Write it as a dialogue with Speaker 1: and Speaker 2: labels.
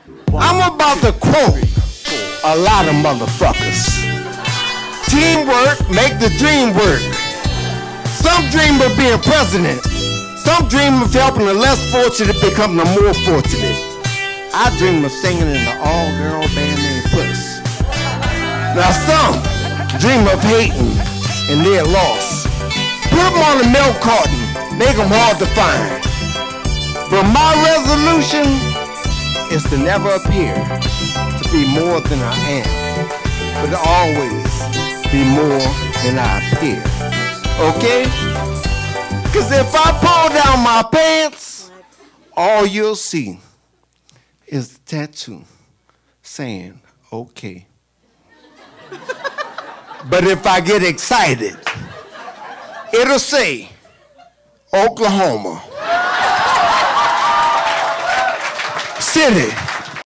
Speaker 1: I'm about to quote a lot of motherfuckers. Teamwork make the dream work. Some dream of being president. Some dream of helping the less fortunate become the more fortunate. I dream of singing in the all-girl band named Puss. Now some dream of hating and they're lost. Put them on a milk carton, make them hard to find. But my resolution is to never appear to be more than I am, but to always be more than I appear. Okay? Because if I pull down my pants, all you'll see is the tattoo saying, okay. But if I get excited, it'll say, Oklahoma City.